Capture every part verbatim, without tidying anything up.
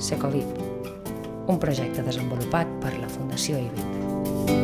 Secovip, un projecte desenvolupat per la Fundació I B I C.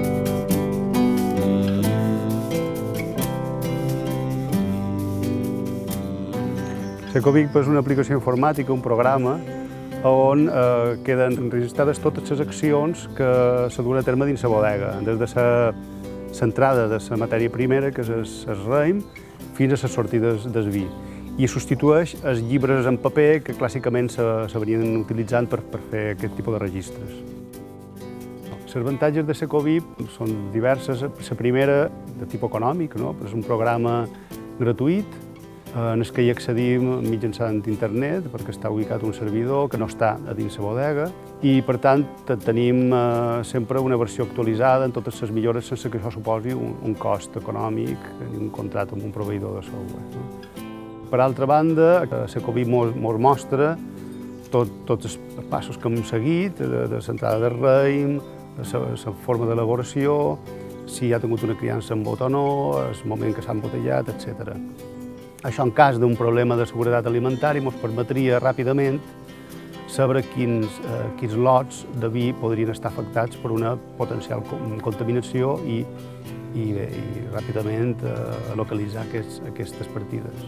Secovip és una aplicació informàtica, un programa, on eh, queden enregistrades totes les accions que se duen a terme dins la bodega, des de l'entrada de la matèria primera, que és el raïm, fins a les sortides del vi. I substitueix els llibres en paper que clàssicament s'haurien utilitzant per, per fer aquest tipus de registres. Els avantatges de Secovip són diverses. La primera, de tipus econòmic, no? És un programa gratuït, en el que hi accedim mitjançant internet, perquè està ubicat un servidor que no està a dins la bodega, i per tant tenim sempre una versió actualitzada en totes les millores sense que això suposi un cost econòmic ni un contracte amb un proveïdor de software. Per altra banda, Secovip ens mostra tots els passos que hem seguit, de l'entrada del raïm, la forma d'elaboració, si hi ha tingut una criança en bot o no, el moment que s'ha embotellat, etcètera. Això, en cas d'un problema de seguretat alimentària, ens permetria ràpidament saber quins, eh, quins lots de vi podrien estar afectats per una potencial contaminació i, i, bé, i ràpidament eh, localitzar aquests, aquestes partides.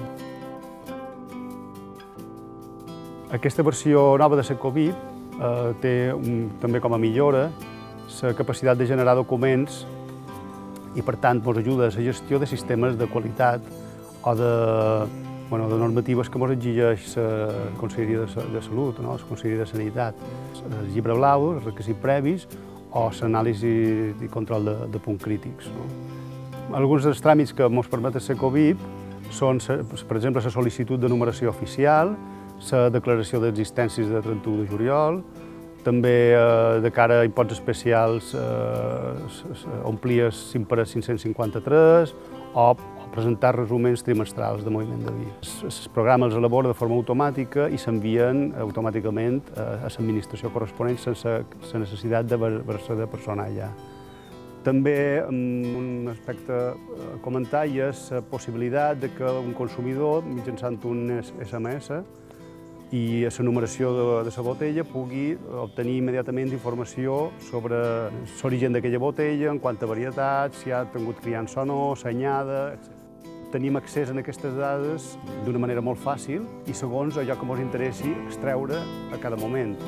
Aquesta versió nova de Secovip eh, té un, també com a millora la capacitat de generar documents i, per tant, ens ajuda a la gestió de sistemes de qualitat o de, bueno, de normatives que ens exigeix la Conselleria de, de Salut, no? La Conselleria de Sanitat, el llibre blau, els requisits previs o l'anàlisi i control de, de punts crítics. No? Alguns dels tràmits que ens permet Secovip són, per exemple, la sol·licitud de numeració oficial, la declaració d'existències de trenta-u de juliol, també eh, de cara a imposts especials eh, omplir cinc per cinc-cents cinquanta-tres o presentar resuments trimestrals de moviment de vi. Els programes els elabora de forma automàtica i s'envien automàticament a l'administració corresponent sense la necessitat d'haver-se de personar allà. També un aspecte a comentar és la possibilitat que un consumidor, mitjançant un S M S i la numeració de la botella, pugui obtenir immediatament informació sobre l'origen d'aquella botella, en quant a varietat, si ha tingut criança o no, senyada, etcètera. Tenim accés a aquestes dades d'una manera molt fàcil i segons allò que ens interessi extreure a cada moment.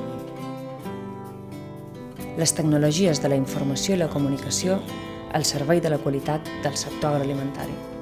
Les tecnologies de la informació i la comunicació al servei de la qualitat del sector agroalimentari.